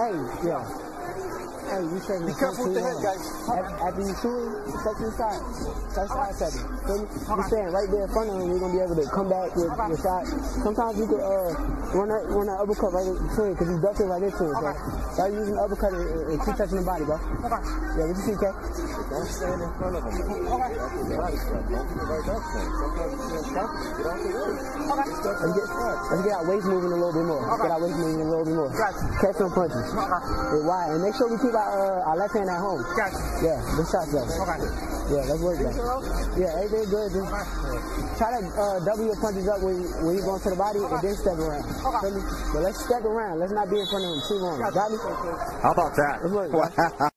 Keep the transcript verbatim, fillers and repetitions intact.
Hey, yeah. Hey, you said be careful with the head, guys. After you shoot him, step to the side. Start side stepping. Feel me? You stand right there in front of him, you're going to be able to come back with okay. your shot. Sometimes you could uh, run that, run that uppercut right between because he's ducking right into it. So okay. start using the uppercut and, and keep touching the body, bro. Okay. Yeah, what you see, Kay? Don't stand in front of him. Okay. That's the body stuff. Don't do it right up there. Sometimes you can't stop it. Get off the way. Okay. Let's get, let's get our waist moving a little bit more. Let's okay. get our waist moving a little bit more. Gotcha. Catch some punches. Okay. Yeah, why? And make sure we keep our, uh, our left hand at home. Gotcha. Yeah, good shots though. Okay. Yeah, let's work that. Yeah, everything good. Just okay. try to uh, double your punches up when, when you go into the body okay. and then step around. Okay. But let's step around. Let's not be in front of him too long. Gotcha. Got me? How about that? Let's work.